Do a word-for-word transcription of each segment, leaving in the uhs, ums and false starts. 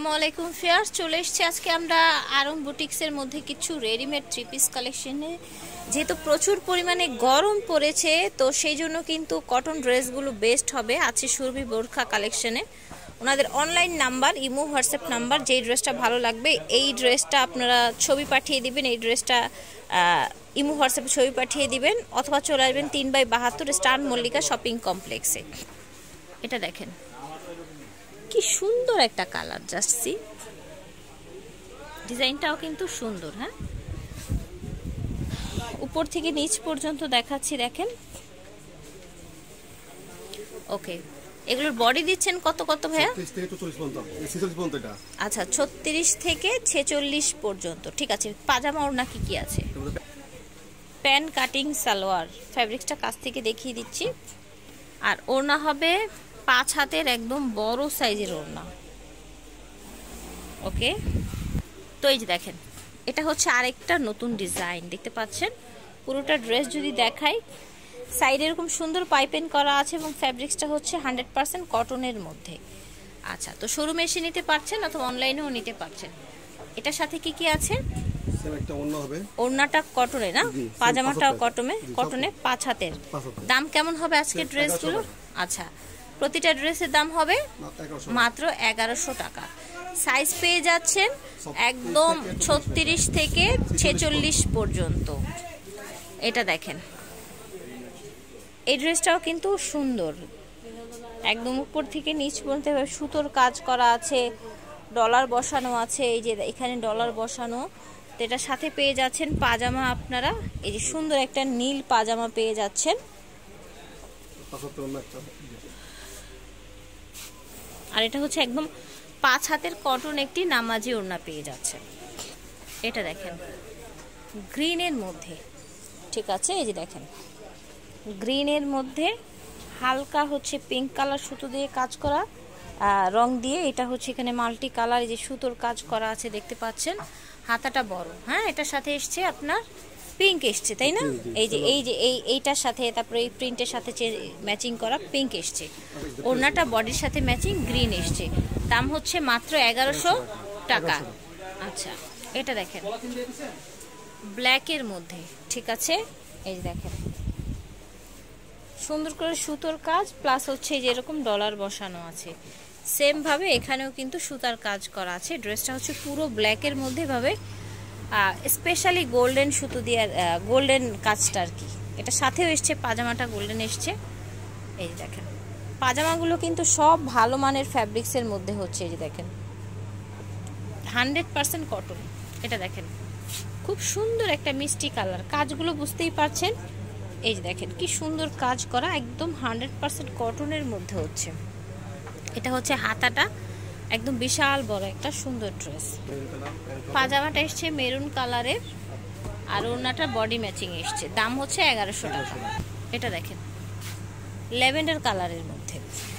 আসসালামাইকুম ফিয়ার্স, চলে এসেছি আজকে আমরা আরং বুটিক্সের মধ্যে কিছু রেডিমেড থ্রি পিস কালেকশনে। যেহেতু প্রচুর পরিমাণে গরম পড়েছে, তো সেই জন্য কিন্তু কটন ড্রেসগুলো বেস্ট হবে। আছে সুরভি বোরখা কালেকশনে। ওনাদের online number, imo, WhatsApp number. যেই ড্রেসটা ভালো লাগবে এই ড্রেসটা আপনারা ছবি পাঠিয়ে দিবেন, এই ড্রেসটা ইমো হোয়াটসঅ্যাপে ছবি পাঠিয়ে দিবেন, অথবা চলে আসবেন তিন বাই বাহাত্তর স্টার মল্লিকা শপিং কমপ্লেক্সে। এটা দেখেন কি সুন্দর একটা কালার, জাস্ট সি। ডিজাইনটাও কিন্তু সুন্দর। হ্যাঁ, উপর থেকে নিচ পর্যন্ত দেখাচ্ছি, দেখেন। ওকে, এগুলোর বডি দিচ্ছেন কত কত ভাইয়া? আচ্ছা, ছত্রিশ থেকে ছেচল্লিশ পর্যন্ত। ঠিক আছে, পাজামা ওড়না কি কি আছে? প্যান কাটিং সালোয়ার, ফ্যাব্রিক্সটা কাছ থেকে দেখিয়ে দিচ্ছি। আর ওড়না হবে পাঁচ হাতের একদম বড় সাইজের ওড়না। ওকে, তো এই যে দেখেন, এটা হচ্ছে আরেকটা নতুন ডিজাইন, দেখতে পাচ্ছেন। পুরোটা ড্রেস যদি দেখাই, সাইডে এরকম সুন্দর পাইপিং করা আছে এবং ফ্যাব্রিক্সটা হচ্ছে হান্ড্রেড পার্সেন্ট কটনের মধ্যে। আচ্ছা, তো শোরুমে এসে নিতে পারছেন অথবা অনলাইনেও নিতে পারছেন। এটার সাথে কি কি আছে? ওড়নাটা কটনে না, পাজামাটাও কটনে, কটনে পাঁচ হাতের। দাম কেমন হবে আজকে ড্রেসগুলো? আচ্ছা, প্রতিটা ড্রেসের দাম হবে মাত্র এগারোশো টাকা। সাইজ পেয়ে যাচ্ছেন একদম ছত্রিশ থেকে ছেচল্লিশ পর্যন্ত। এটা দেখেন, এই ড্রেসটাও কিন্তু সুন্দর, একদম উপর থেকে নিচ পর্যন্ত সুতোর কাজ করা আছে, ডলার বসানো আছে। এই যে এখানে ডলার বসানো। তো এটার সাথে পেয়ে যাচ্ছেন পাজামা আপনারা, এই যে সুন্দর একটা নীল পাজামা পেয়ে যাচ্ছেন। আর এটা হচ্ছে একদম পাঁচ হাতের কটন একটি নামাজি ওড়না পেয়ে যাচ্ছে। এটা দেখেন গ্রিনের মধ্যে, ঠিক আছে। এই যে দেখেন গ্রিনের মধ্যে হালকা হচ্ছে পিঙ্ক কালার সুতো দিয়ে কাজ করা, রং দিয়ে। এটা হচ্ছে এখানে মাল্টি কালার, এই যে সুতোর কাজ করা আছে, দেখতে পাচ্ছেন। হাতাটা বড়। হ্যাঁ, এটার সাথে এসছে আপনার পিঙ্ক এসছে, তাই না? এই যে এই যে এই এইটার সাথে, তারপরে এই প্রিন্টের সাথে ম্যাচিং করা পিঙ্ক এসছে। ওড়নাটা বডির সাথে ম্যাচিং গ্রিন এসছে। দাম হচ্ছে মাত্র এগারোশো টাকা। আচ্ছা, এটা দেখেন ব্ল্যাকের মধ্যে, ঠিক আছে। এই যে দেখেন সুন্দর করে সুতোর কাজ, প্লাস হচ্ছে যে এরকম ডলার বসানো আছে। সেম ভাবে এখানেও কিন্তু সুতার কাজ করা আছে। ড্রেসটা হচ্ছে পুরো ব্ল্যাকের মধ্যে ভাবে স্পেশালি গোল্ডেন সুতো দিয়ে গোল্ডেন কাজটা আর কি। এটা সাথেও এসছে পাজামাটা গোল্ডেন এসছে। এই যে দেখেন পাজামাগুলো কিন্তু সব ভালো মানের ফ্যাব্রিক্সের মধ্যে হচ্ছে। এই যে দেখেন হান্ড্রেড পার্সেন্ট কটন। এটা দেখেন খুব সুন্দর একটা মিষ্টি কালার, কাজগুলো বুঝতেই পারছেন। এই যে দেখেন কি সুন্দর কাজ করা, একদম হান্ড্রেড পার্সেন্ট কটনের মধ্যে হচ্ছে। এটা হচ্ছে হাতাটা, একদম বিশাল বড় একটা সুন্দর ড্রেস। পাজামাটা এসছে মেরুন কালারের, আর ওড়নাটা বডি ম্যাচিং এসছে। দাম হচ্ছে এগারোশো টাকা। এটা দেখেন ল্যাভেন্ডার কালারের মধ্যে।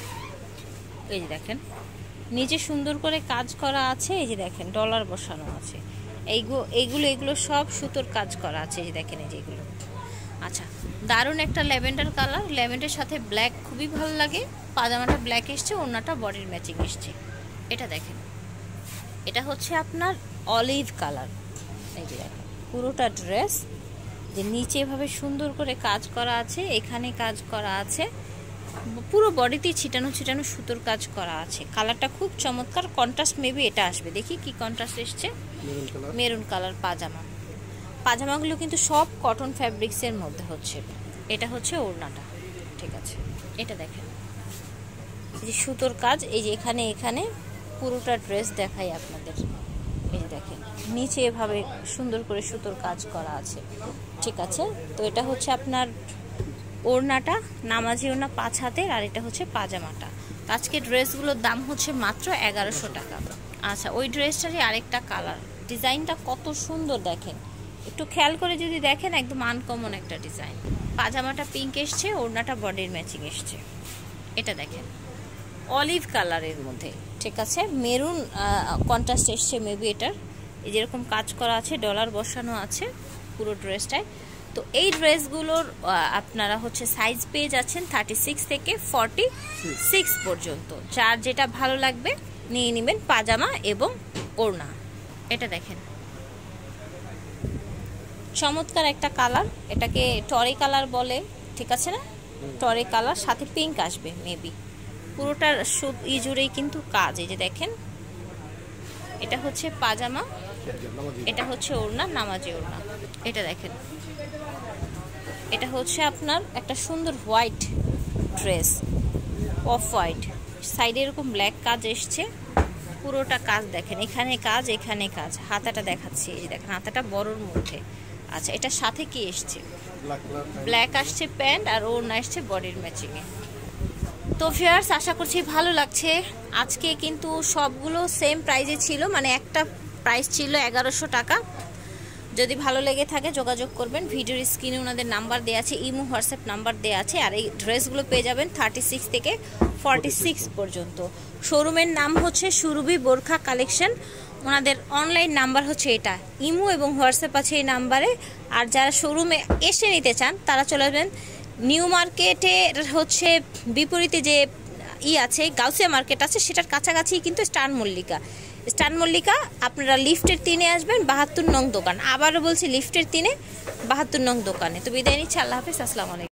এই যে দেখেন নিচে সুন্দর করে কাজ করা আছে। এই যে দেখেন ডলার বসানো আছে। এইগুলো এইগুলো এগুলো সব সুতোর কাজ করা আছে। এই যে দেখেন এই যে এগুলো। আচ্ছা, দারুণ একটা ল্যাভেন্ডার কালার, ল্যাভেন্ডার সাথে ব্ল্যাক খুবই ভালো লাগে। পাজামাটা ব্ল্যাক এসছে, ওড়নাটা বডির ম্যাচিং এসছে। এটা দেখেন, এটা হচ্ছে আপনার অলিভ কালার। এই যে দেখেন পুরোটা ড্রেস যে নিচে এভাবে সুন্দর করে কাজ করা আছে, এখানে কাজ করা আছে, পুরো বডিতে ছিটানো ছিটানো সুতোর কাজ করা আছে। কালারটা খুব চমৎকার, কন্ট্রাস্ট মেবি এটা আসবে। দেখি কি কন্ট্রাস্ট এসছে। মেরুন কালার পাজামা। পাজামাগুলো কিন্তু সব কটন ফ্যাব্রিক্সের মধ্যে হচ্ছে। এটা হচ্ছে ওড়নাটা, ঠিক আছে। এটা দেখেন এই যে সুতোর কাজ, এই যে এখানে এখানে পুরোটা ড্রেস দেখাই আপনাদের। এই যে দেখেন নিচে এভাবে সুন্দর করে সুতোর কাজ করা আছে, ঠিক আছে। তো এটা হচ্ছে আপনার ওড়নাটা, নামাজি ওড়না পাঁচ হাতের, আর এটা হচ্ছে পাজামাটা। আজকে ড্রেসগুলোর দাম হচ্ছে মাত্র এগারোশো টাকা। আচ্ছা, ওই ড্রেসটারই আরেকটা কালার, ডিজাইনটা কত সুন্দর দেখেন, একটু খেয়াল করে যদি দেখেন, একদম আনকমন একটা ডিজাইন। পাজামাটা পিঙ্ক এসছে, ওড়নাটা বডির ম্যাচিং এসছে। এটা দেখেন অলিভ কালারের মধ্যে, ঠিক আছে। মেরুন কন্ট্রাস্ট এসছে মেবি এটার। এই যেরকম কাজ করা আছে, ডলার বসানো আছে পুরো ড্রেসটায়। তো এই ড্রেসগুলোর আপনারা হচ্ছে সাইজ পেয়ে যাচ্ছেন থার্টি সিক্স থেকে ফর্টি সিক্স পর্যন্ত। যার যেটা ভালো লাগবে নিয়ে নেবেন পাজামা এবং ওড়না। এটা দেখেন চমৎকার একটা কালার, এটাকে টরে কালার বলে, ঠিক আছে না? টরে কালার, সাথে পিঙ্ক আসবে মেবি। পুরোটা সুত ই জুড়েই কিন্তু কাজ। এই যে দেখেন, এটা হচ্ছে পাজামা, এটা হচ্ছে ওড়না, নামাজি ওড়না। এটা দেখেন, এটা হচ্ছে আপনার একটা সুন্দর হোয়াইট ড্রেস, অফ হোয়াইট, সাইডে এরকম ব্ল্যাক কাজ এসছে, পুরোটা কাজ দেখেন, এখানে কাজ এখানে কাজ। হাতাটা দেখাচ্ছি, এই যে দেখেন হাতাটা বড়র মধ্যে। আচ্ছা, এটার সাথে কি এসছে? ব্ল্যাক আসছে প্যান্ট, আর ওড়না আসছে বডির ম্যাচিংয়ে। তো ভিউয়ার্স, আশা করছি ভালো লাগছে। আজকে কিন্তু সবগুলো সেম প্রাইজে ছিল, মানে একটা প্রাইস ছিল এগারোশো টাকা। যদি ভালো লেগে থাকে যোগাযোগ করবেন, ভিডিওর স্ক্রিনে ওনাদের নাম্বার দেওয়া আছে, ইমো হোয়াটসঅ্যাপ নাম্বার দেওয়া আছে। আর এই ড্রেসগুলো পেয়ে যাবেন থার্টি সিক্স থেকে ফর্টি সিক্স পর্যন্ত। শোরুমের নাম হচ্ছে সুরভি বোরখা কালেকশন। ওনাদের অনলাইন নাম্বার হচ্ছে এটা, ইমো এবং হোয়াটসঅ্যাপ আছে এই নাম্বারে। আর যারা শোরুমে এসে নিতে চান তারা চলে আসবেন নিউ মার্কেটের হচ্ছে বিপরীতে যে ই আছে, গাউসিয়া মার্কেট আছে, সেটার কাছাকাছি কিন্তু স্টার মল্লিকা। স্টার মল্লিকা আপনারা লিফটের তিনে আসবেন, বাহাত্তর নং দোকান। আবারও বলছি, লিফটের তিনে বাহাত্তর নং দোকানে। তো বিদায় নিচ্ছি, আল্লাহ হাফিজ, আসসালামু আলাইকুম।